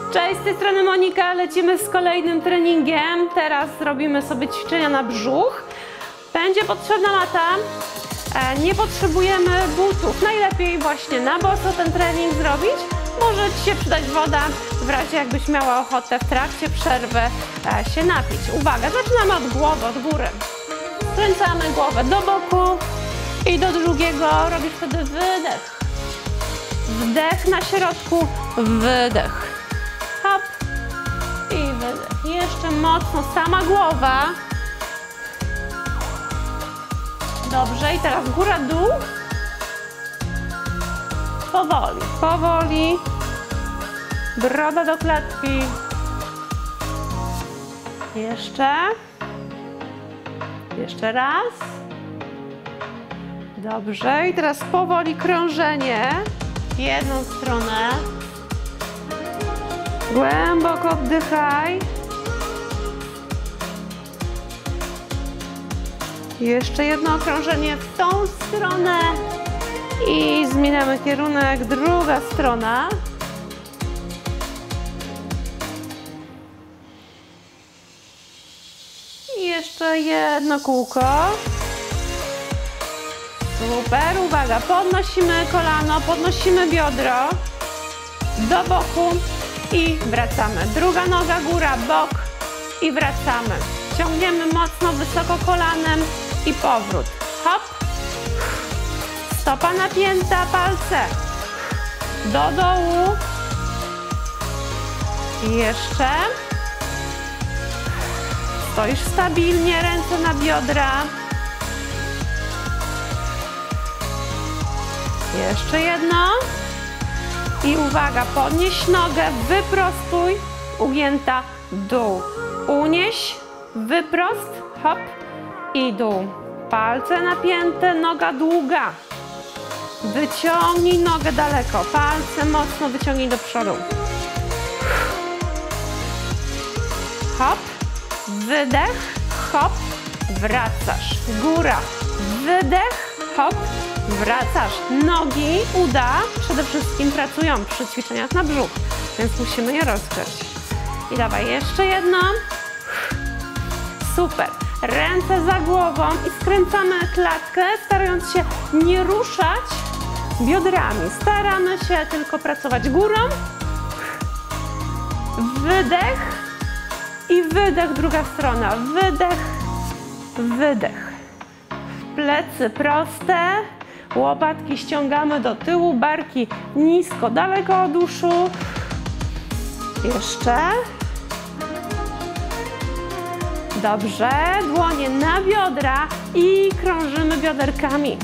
Cześć, z tej strony Monika, lecimy z kolejnym treningiem. Teraz robimy sobie ćwiczenia na brzuch. Będzie potrzebna mata, nie potrzebujemy butów. Najlepiej właśnie na boso ten trening zrobić. Może Ci się przydać woda, w razie jakbyś miała ochotę w trakcie przerwy się napić. Uwaga, zaczynamy od głowy, od góry. Skręcamy głowę do boku i do drugiego. Robisz wtedy wydech. Wdech na środku, wydech. Hop i wydech. Jeszcze mocno, sama głowa. Dobrze, i teraz góra, dół. Powoli, powoli. Broda do klatki. Jeszcze. Jeszcze raz. Dobrze, i teraz powoli krążenie w jedną stronę. Głęboko wdychaj. Jeszcze jedno okrążenie w tą stronę i zmieniamy kierunek, druga strona. I jeszcze jedno kółko. Super, uwaga, podnosimy kolano, podnosimy biodro do boku i wracamy. Druga noga, góra, bok i wracamy. Ciągniemy mocno, wysoko kolanem i powrót. Hop. Stopa napięta, palce do dołu. I jeszcze. Stoisz stabilnie, ręce na biodra. Jeszcze jedno. I uwaga, podnieś nogę, wyprostuj, ugięta, dół. Unieś, wyprost, hop i dół. Palce napięte, noga długa. Wyciągnij nogę daleko, palce mocno wyciągnij do przodu. Hop, wydech, hop, wracasz. Góra, wydech, hop, wracasz. Nogi, uda przede wszystkim pracują przy ćwiczeniach na brzuch, więc musimy je rozgrzać. I dawaj jeszcze jedno. Super. Ręce za głową i skręcamy klatkę, starając się nie ruszać biodrami. Staramy się tylko pracować górą. Wydech i wydech, druga strona. Wydech, wydech. Plecy proste. Łopatki ściągamy do tyłu, barki nisko, daleko od uszu. Jeszcze. Dobrze, dłonie na biodra i krążymy bioderkami.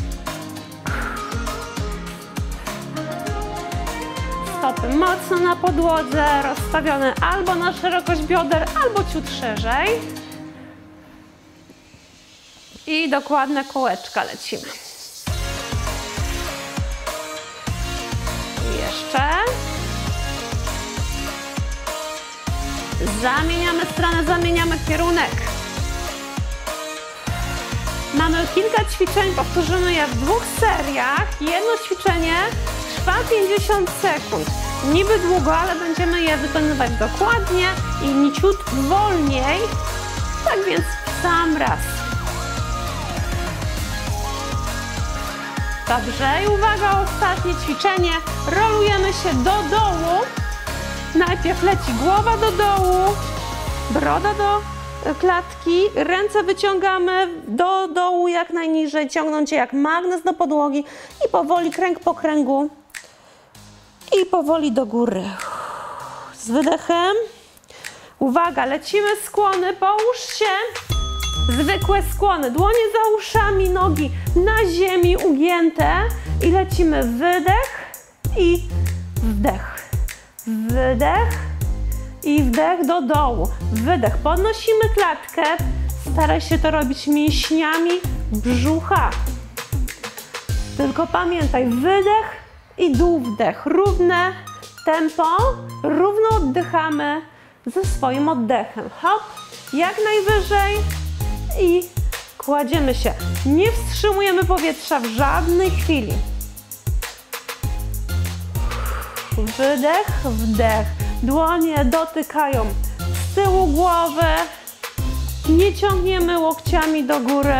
Stopy mocno na podłodze, rozstawione albo na szerokość bioder, albo ciut szerzej. I dokładne kołeczka lecimy. Jeszcze. Zamieniamy stronę, zamieniamy kierunek. Mamy kilka ćwiczeń, powtórzymy je w dwóch seriach. Jedno ćwiczenie trwa 50 sekund. Niby długo, ale będziemy je wykonywać dokładnie i nieciut wolniej. Tak więc w sam raz. Dobrze, i uwaga, ostatnie ćwiczenie. Rolujemy się do dołu. Najpierw leci głowa do dołu, broda do klatki, ręce wyciągamy do dołu jak najniżej, ciągnąć je jak magnes do podłogi i powoli kręg po kręgu i powoli do góry. Z wydechem. Uwaga, lecimy skłony, połóż się. Zwykłe skłony, dłonie za uszami, nogi na ziemi ugięte i lecimy wydech i wdech. Wydech i wdech do dołu. Wydech, podnosimy klatkę. Staraj się to robić mięśniami brzucha. Tylko pamiętaj, wydech i dół, wdech. Równe tempo, równo oddychamy ze swoim oddechem. Hop, jak najwyżej i kładziemy się. Nie wstrzymujemy powietrza w żadnej chwili. Wydech, wdech. Dłonie dotykają z tyłu głowy. Nie ciągniemy łokciami do góry.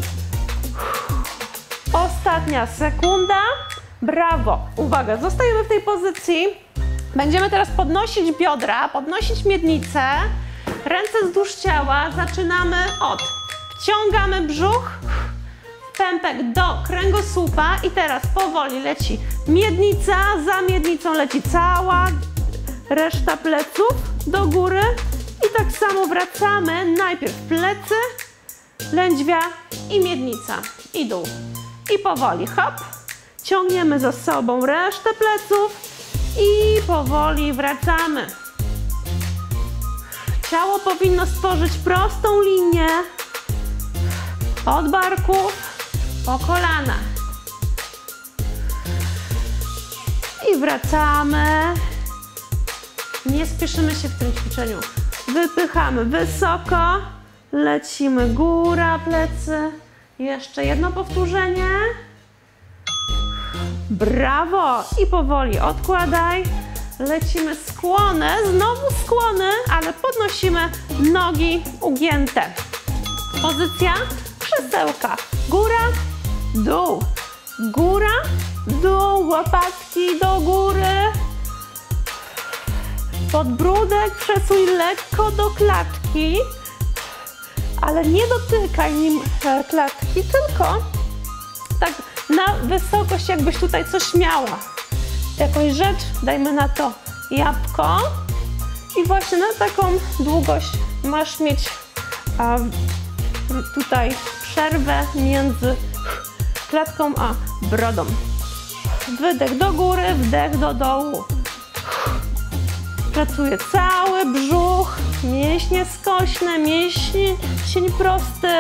Ostatnia sekunda. Brawo. Uwaga, zostajemy w tej pozycji. Będziemy teraz podnosić biodra, podnosić miednicę. Ręce wzdłuż ciała. Zaczynamy od wciągamy brzuch, pępek do kręgosłupa i teraz powoli leci miednica, za miednicą leci cała reszta pleców do góry i tak samo wracamy. Najpierw plecy, lędźwia i miednica i dół. I powoli hop, ciągniemy za sobą resztę pleców i powoli wracamy. Ciało powinno stworzyć prostą linię od barków po kolana. I wracamy. Nie spieszymy się w tym ćwiczeniu. Wypychamy wysoko, lecimy góra, plecy. Jeszcze jedno powtórzenie. Brawo! I powoli odkładaj. Lecimy skłony, znowu skłony, ale podnosimy nogi ugięte. Pozycja krzesełka. Góra, dół. Góra, dół. Łopatki do góry. Podbródek przesuń lekko do klatki, ale nie dotykaj nim klatki, tylko tak na wysokość, jakbyś tutaj coś miała. Jakąś rzecz, dajmy na to jabłko i właśnie na taką długość masz mieć tutaj przerwę między klatką a brodą. Wydech do góry, wdech do dołu. Pracuje cały brzuch, mięśnie skośne, mięsień prosty.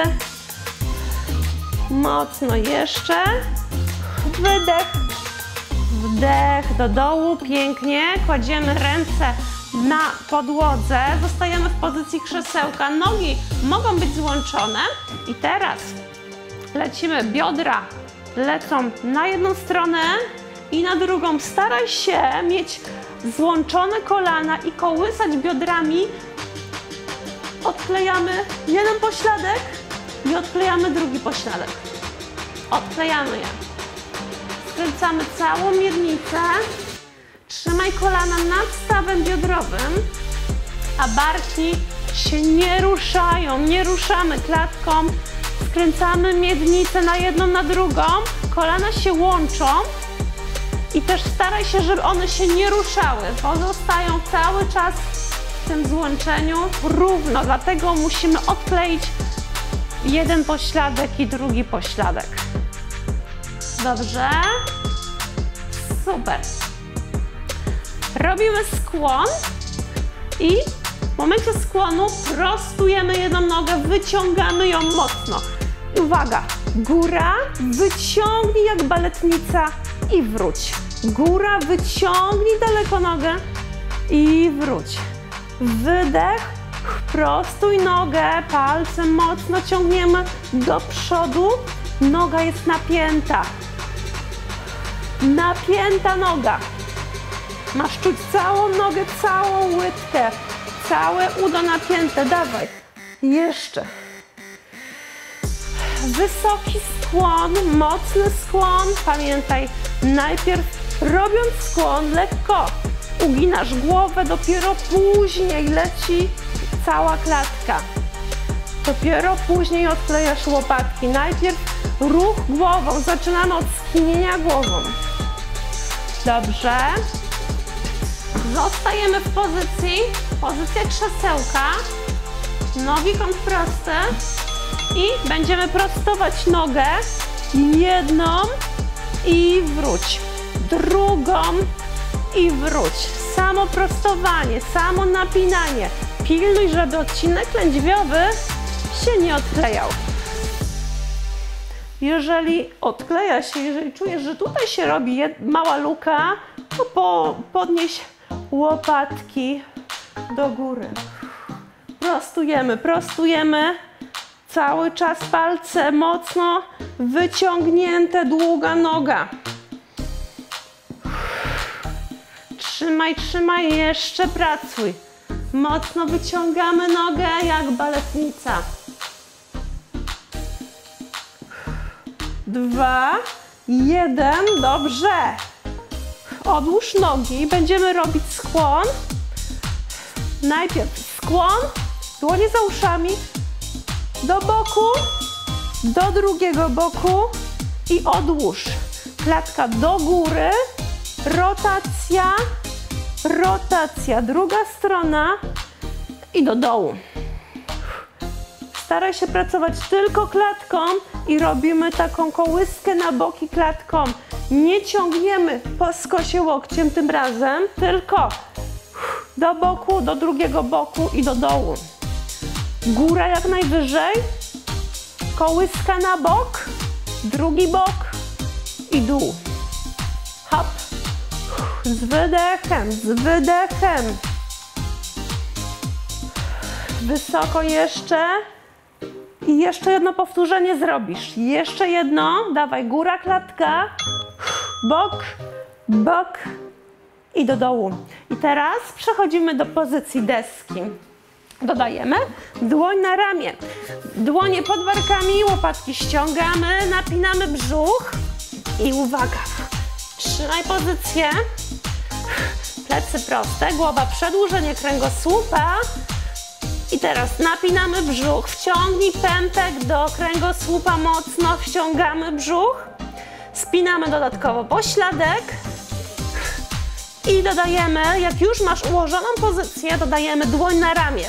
Mocno jeszcze. Wydech, wdech do dołu, pięknie. Kładziemy ręce na podłodze, zostajemy w pozycji krzesełka. Nogi mogą być złączone i teraz lecimy, biodra lecą na jedną stronę i na drugą. Staraj się mieć złączone kolana i kołysać biodrami. Odklejamy jeden pośladek i odklejamy drugi pośladek. Odklejamy je. Skręcamy całą miednicę. Trzymaj kolana nad stawem biodrowym, a barki się nie ruszają. Nie ruszamy klatką. Skręcamy miednicę na jedną, na drugą. Kolana się łączą. I też staraj się, żeby one się nie ruszały. Pozostają cały czas w tym złączeniu równo. Dlatego musimy odkleić jeden pośladek i drugi pośladek. Dobrze? Super. Robimy skłon i w momencie skłonu prostujemy jedną nogę, wyciągamy ją mocno. I uwaga, góra, wyciągnij jak baletnica i wróć. Góra, wyciągnij daleko nogę i wróć. Wydech, prostuj nogę, palcem mocno ciągniemy do przodu. Noga jest napięta. Napięta noga. Masz czuć całą nogę, całą łydkę, całe udo napięte. Dawaj. Jeszcze. Wysoki skłon, mocny skłon. Pamiętaj, najpierw robiąc skłon lekko uginasz głowę, dopiero później leci cała klatka. Dopiero później odklejasz łopatki. Najpierw ruch głową. Zaczynamy od skinienia głową. Dobrze. Zostajemy w pozycji, pozycja krzesełka. Nogi kąt prosty. I będziemy prostować nogę. Jedną i wróć. Drugą i wróć. Samo prostowanie, samo napinanie. Pilnuj, żeby odcinek lędźwiowy się nie odklejał. Jeżeli odkleja się, jeżeli czujesz, że tutaj się robi mała luka, to podnieś łopatki do góry. Prostujemy, prostujemy. Cały czas palce mocno wyciągnięte, długa noga. Trzymaj, trzymaj, jeszcze pracuj. Mocno wyciągamy nogę jak baletnica. 2, 1, dobrze. Odłóż nogi, będziemy robić skłon. Najpierw skłon, dłonie za uszami, do boku, do drugiego boku i odłóż. Klatka do góry, rotacja, rotacja, druga strona i do dołu. Staraj się pracować tylko klatką i robimy taką kołyskę na boki klatką. Nie ciągniemy po skosie łokciem tym razem, tylko do boku, do drugiego boku i do dołu. Góra jak najwyżej, kołyska na bok, drugi bok i dół. Hop, z wydechem, z wydechem. Wysoko jeszcze. I jeszcze jedno powtórzenie zrobisz. Jeszcze jedno. Dawaj, góra, klatka. Bok, bok i do dołu. I teraz przechodzimy do pozycji deski. Dodajemy dłoń na ramię. Dłonie pod barkami, łopatki ściągamy, napinamy brzuch. I uwaga, trzymaj pozycję. Plecy proste, głowa, przedłużenie kręgosłupa. I teraz napinamy brzuch, wciągnij pępek do kręgosłupa mocno, wciągamy brzuch, spinamy dodatkowo pośladek i dodajemy, jak już masz ułożoną pozycję, dodajemy dłoń na ramię.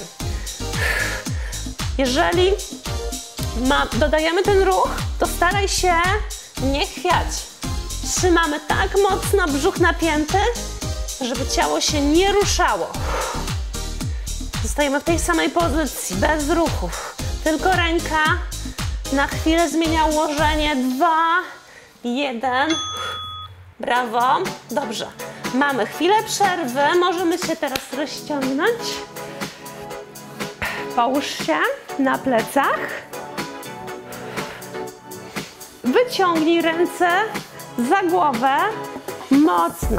Jeżeli dodajemy ten ruch, to staraj się nie chwiać. Trzymamy tak mocno brzuch napięty, żeby ciało się nie ruszało. Zostajemy w tej samej pozycji, bez ruchów. Tylko ręka na chwilę zmienia ułożenie. 2, 1. Brawo. Dobrze. Mamy chwilę przerwy. Możemy się teraz rozciągnąć. Połóż się na plecach. Wyciągnij ręce za głowę. Mocno.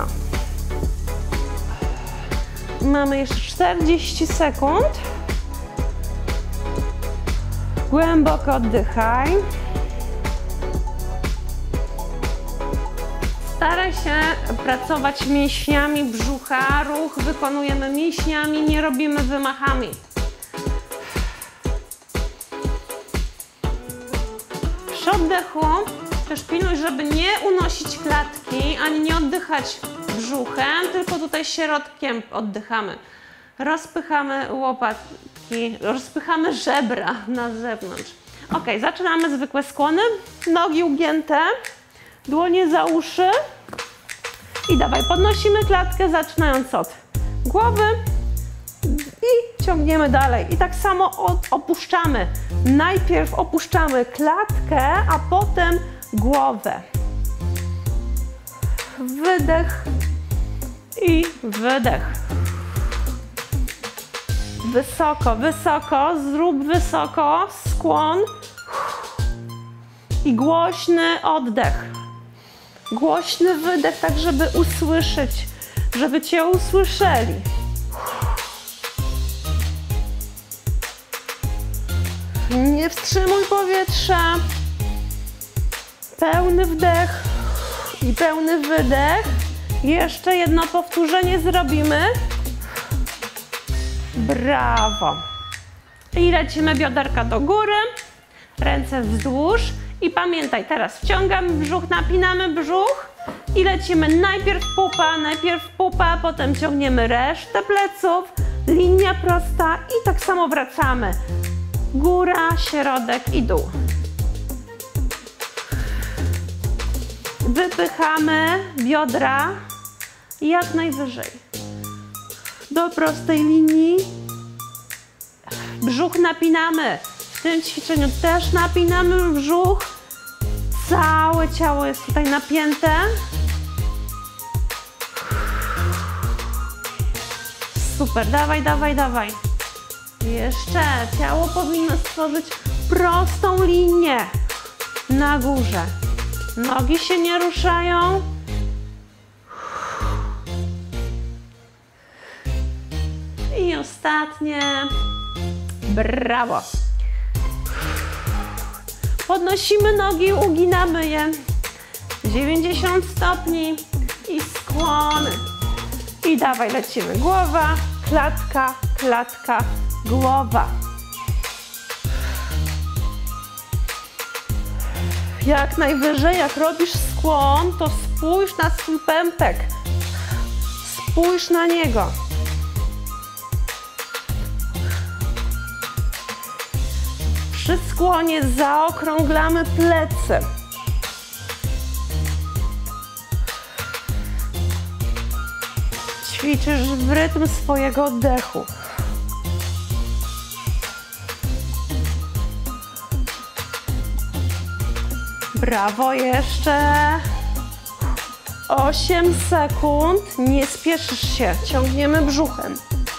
Mamy jeszcze 40 sekund. Głęboko oddychaj. Staraj się pracować mięśniami brzucha. Ruch wykonujemy mięśniami, nie robimy wymachami. Przy oddechu też pilnuj, żeby nie unosić klatki, ani nie oddychać brzuchem, tylko tutaj środkiem oddychamy. Rozpychamy łopatki, rozpychamy żebra na zewnątrz. Ok, zaczynamy zwykłe skłony. Nogi ugięte, dłonie za uszy i dawaj, podnosimy klatkę zaczynając od głowy i ciągniemy dalej. I tak samo opuszczamy. Najpierw opuszczamy klatkę, a potem głowę. Wydech i wydech. Wysoko, wysoko, zrób wysoko, skłon i głośny oddech. Głośny wydech, tak żeby usłyszeć, żeby Cię usłyszeli. Nie wstrzymuj powietrza. Pełny wdech i pełny wydech. Jeszcze jedno powtórzenie zrobimy. Brawo. I lecimy bioderka do góry, ręce wzdłuż i pamiętaj, teraz wciągamy brzuch, napinamy brzuch i lecimy najpierw pupa, potem ciągniemy resztę pleców, linia prosta i tak samo wracamy. Góra, środek i dół. Wypychamy biodra jak najwyżej. Do prostej linii. Brzuch napinamy. W tym ćwiczeniu też napinamy brzuch. Całe ciało jest tutaj napięte. Super, dawaj, dawaj, dawaj. Jeszcze. Ciało powinno stworzyć prostą linię na górze. Nogi się nie ruszają. I ostatnie. Brawo. Podnosimy nogi, uginamy je. 90 stopni i skłony. I dawaj, lecimy. Głowa, klatka, klatka, głowa. Jak najwyżej, jak robisz skłon, to spójrz na swój pępek. Spójrz na niego. Przy skłonie zaokrąglamy plecy. Ćwiczysz w rytm swojego oddechu. Brawo, jeszcze 8 sekund. Nie spieszysz się, ciągniemy brzuchem.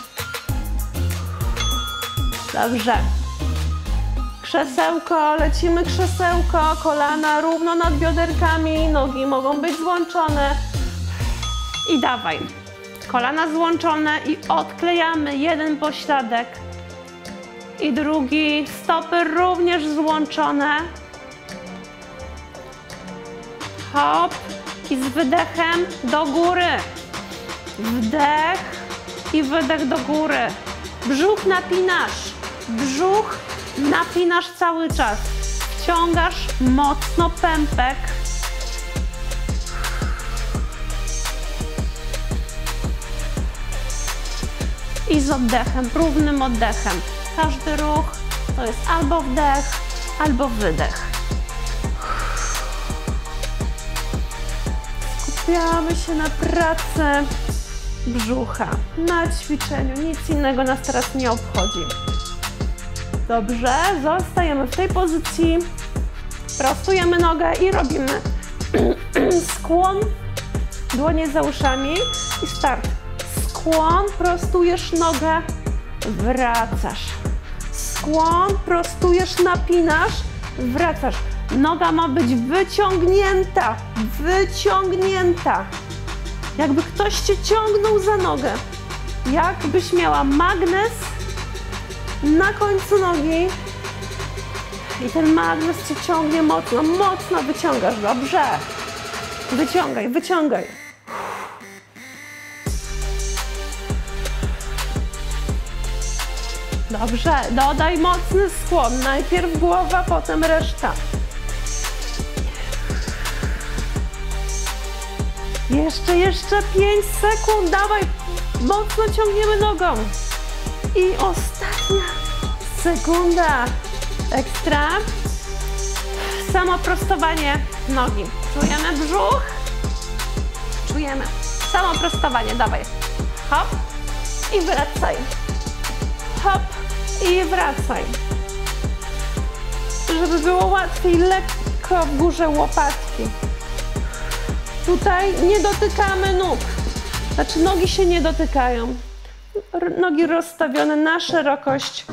Dobrze. Krzesełko, lecimy krzesełko, kolana równo nad bioderkami, nogi mogą być złączone. I dawaj. Kolana złączone i odklejamy jeden pośladek. I drugi, stopy również złączone. Hop. I z wydechem do góry. Wdech i wydech do góry. Brzuch napinasz. Brzuch napinasz cały czas. Wciągasz mocno pępek. I z oddechem, równym oddechem. Każdy ruch to jest albo wdech, albo wydech. Skupiamy się na pracy brzucha, na ćwiczeniu. Nic innego nas teraz nie obchodzi. Dobrze, zostajemy w tej pozycji. Prostujemy nogę i robimy skłon. Dłonie za uszami i start. Skłon, prostujesz nogę, wracasz. Skłon, prostujesz, napinasz, wracasz. Noga ma być wyciągnięta, wyciągnięta. Jakby ktoś cię ciągnął za nogę. Jakbyś miała magnes na końcu nogi i ten magnes cię ciągnie mocno, mocno wyciągasz. Dobrze. Wyciągaj, wyciągaj. Dobrze, dodaj mocny skłon. Najpierw głowa, potem reszta. Jeszcze 5 sekund. Dawaj, mocno ciągniemy nogą. I ostatnia sekunda. Ekstra. Samo prostowanie nogi. Czujemy brzuch. Czujemy. Samo prostowanie. Dawaj. Hop. I wracaj. Hop. I wracaj. Żeby było łatwiej, lekko w górze łopatki. Tutaj nie dotykamy nóg. Znaczy nogi się nie dotykają. Nogi rozstawione na szerokość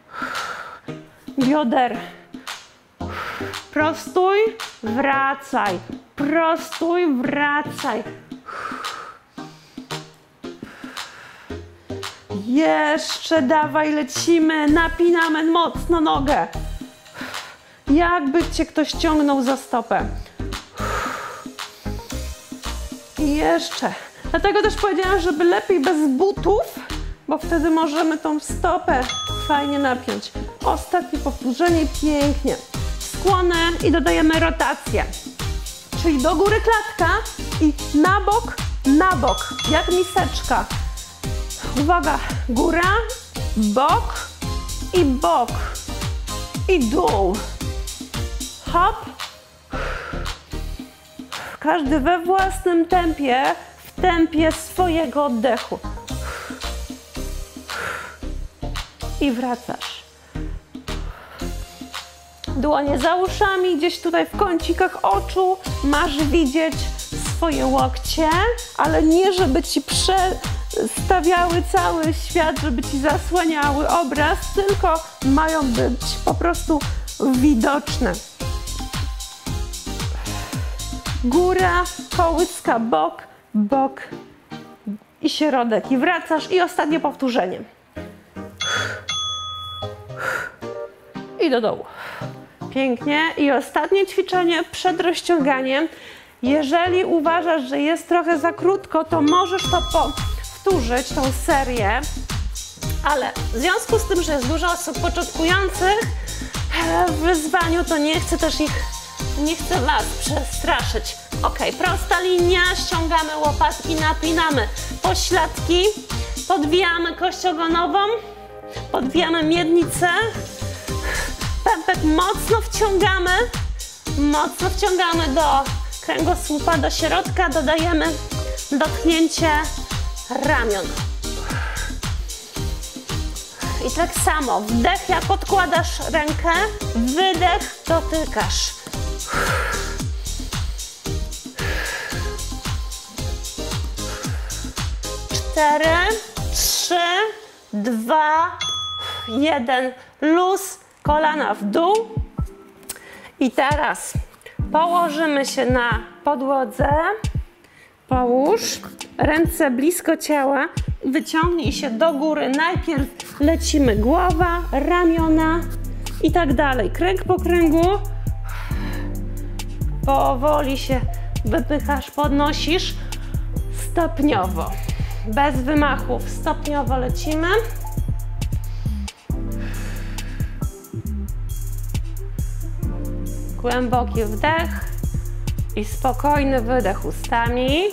bioder. Prostuj, wracaj. Prostuj, wracaj. Jeszcze dawaj, lecimy. Napinamy mocno nogę. Jakby cię ktoś ciągnął za stopę. I jeszcze. Dlatego też powiedziałam, żeby lepiej bez butów, bo wtedy możemy tą stopę fajnie napiąć. Ostatnie powtórzenie, pięknie. Skłony i dodajemy rotację. Czyli do góry klatka i na bok, jak miseczka. Uwaga, góra, bok i dół. Hop. Każdy we własnym tempie, w tempie swojego oddechu. I wracasz. Dłonie za uszami, gdzieś tutaj w kącikach oczu masz widzieć swoje łokcie, ale nie żeby ci przestawiały cały świat, żeby ci zasłaniały obraz, tylko mają być po prostu widoczne. Góra, kołyska, bok i środek. I wracasz i ostatnie powtórzenie. do dołu. Pięknie. I ostatnie ćwiczenie przed rozciąganiem. Jeżeli uważasz, że jest trochę za krótko, to możesz to powtórzyć, tą serię. Ale w związku z tym, że jest dużo osób początkujących w wyzwaniu, to nie chcę Was przestraszyć. Ok, prosta linia, ściągamy łopatki, napinamy pośladki, podwijamy kość ogonową, podwijamy miednicę, pępek mocno wciągamy do kręgosłupa, do środka, dodajemy dotknięcie ramion. I tak samo, wdech jak odkładasz rękę, wydech dotykasz. 4, 3, 2, 1. Luz, kolana w dół. I teraz położymy się na podłodze. Połóż ręce blisko ciała. Wyciągnij się do góry. Najpierw lecimy głowa, ramiona i tak dalej. Kręg po kręgu. Powoli się wypychasz, podnosisz. Stopniowo. Bez wymachów. Stopniowo lecimy. Głęboki wdech i spokojny wydech ustami.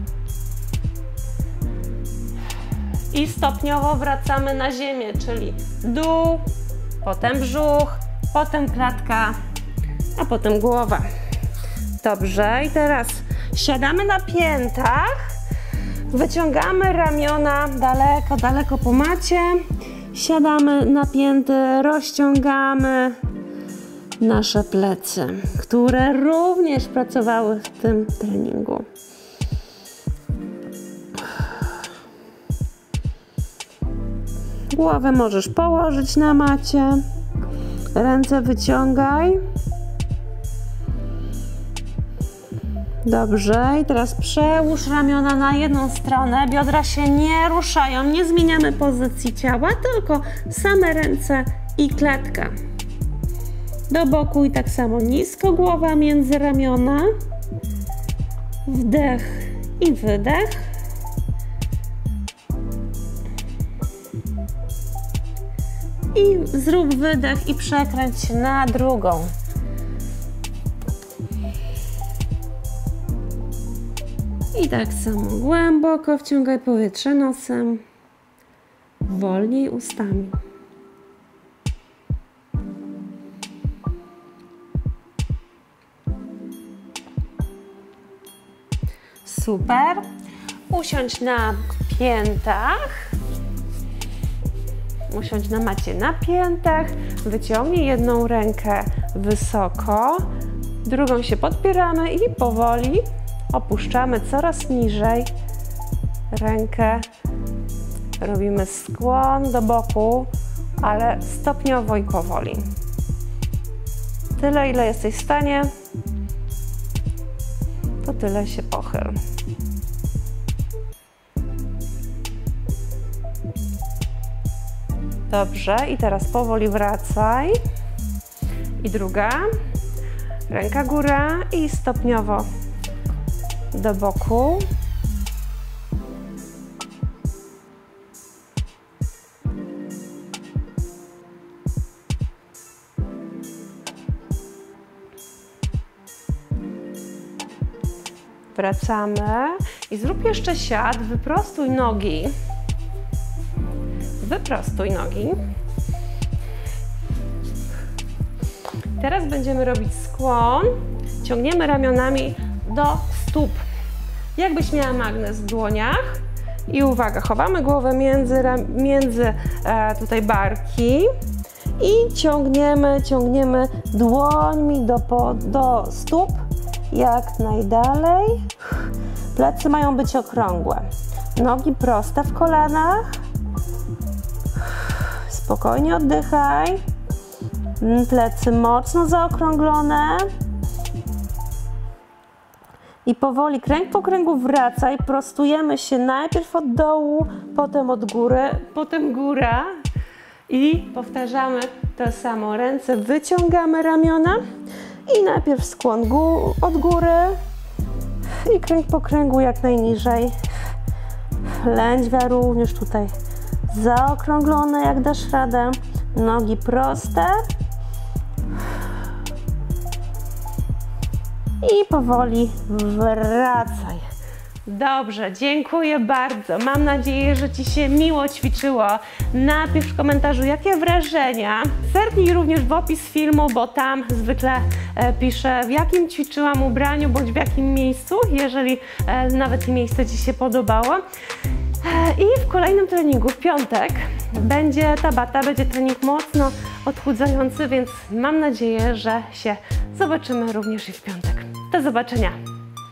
I stopniowo wracamy na ziemię, czyli dół, potem brzuch, potem klatka, a potem głowa. Dobrze, i teraz siadamy na piętach, wyciągamy ramiona daleko, daleko po macie, siadamy na pięty, rozciągamy nasze plecy, które również pracowały w tym treningu. Głowę możesz położyć na macie, ręce wyciągaj. Dobrze, i teraz przełóż ramiona na jedną stronę, biodra się nie ruszają, nie zmieniamy pozycji ciała, tylko same ręce i klatka. Do boku i tak samo nisko głowa między ramiona. Wdech i wydech. I zrób wydech i przekręć się na drugą. I tak samo głęboko wciągaj powietrze nosem, wolniej ustami. Super. Usiądź na piętach. Usiądź na macie na piętach. Wyciągnij jedną rękę wysoko, drugą się podpieramy i powoli opuszczamy coraz niżej rękę. Robimy skłon do boku, ale stopniowo i powoli. Tyle, ile jesteś w stanie, to tyle się pochyl. Dobrze, i teraz powoli wracaj. I druga. Ręka góra i stopniowo do boku. Wracamy i zrób jeszcze siad, wyprostuj nogi. Wyprostuj nogi. Teraz będziemy robić skłon. Ciągniemy ramionami do stóp. Jakbyś miała magnes w dłoniach. I uwaga, chowamy głowę między tutaj barki. I ciągniemy dłońmi do stóp. Jak najdalej. Plecy mają być okrągłe. Nogi proste w kolanach. Spokojnie oddychaj. Plecy mocno zaokrąglone. I powoli kręg po kręgu wracaj. Prostujemy się najpierw od dołu, potem od góry, potem góra. I powtarzamy to samo. Ręce wyciągamy ramiona i najpierw skłon od góry i kręg po kręgu jak najniżej. Lędźwia również tutaj zaokrąglone, jak dasz radę. Nogi proste. I powoli wracaj. Dobrze, dziękuję bardzo. Mam nadzieję, że Ci się miło ćwiczyło. Napisz w komentarzu, jakie wrażenia. Zerknij również w opis filmu, bo tam zwykle piszę, w jakim ćwiczyłam ubraniu, bądź w jakim miejscu, jeżeli nawet miejsce Ci się podobało. I w kolejnym treningu, w piątek, będzie Tabata, będzie trening mocno odchudzający, więc mam nadzieję, że się zobaczymy również i w piątek. Do zobaczenia!